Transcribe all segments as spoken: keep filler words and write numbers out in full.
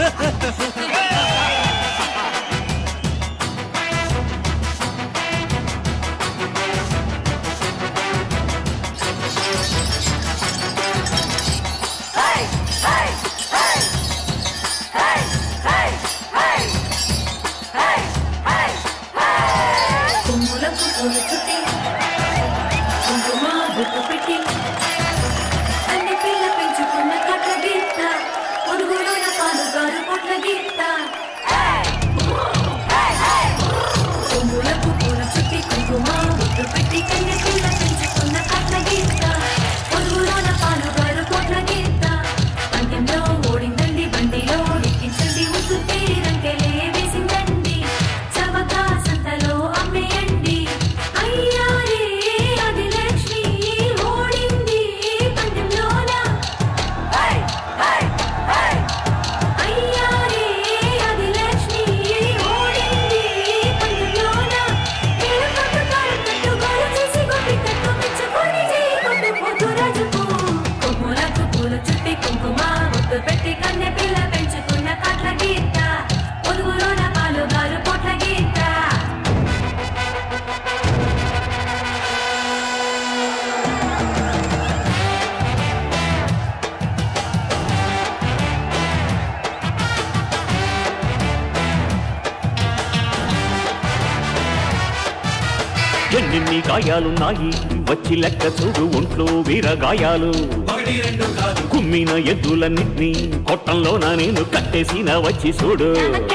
ఎన్ని గాయాలున్నాయి వచ్చి లెక్క చూడు ఒంట్లో వీరగాయాలు కుమ్మిన ఎద్దులన్నిటినీ కొట్టంలోన నేను కట్టేసిన వచ్చి చూడు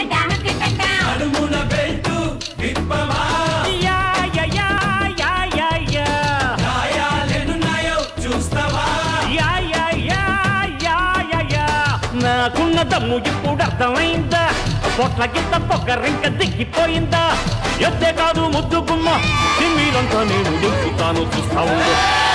నాకున్న దమ్ము ఇప్పుడు అర్థమైందా పొట్ల కింద పొగరింక దిగిపోయిందా ఎద్దే కాదు ముద్దు గుమ్మ మీరంతా నేను దింపుతాను చూస్తా ఉండు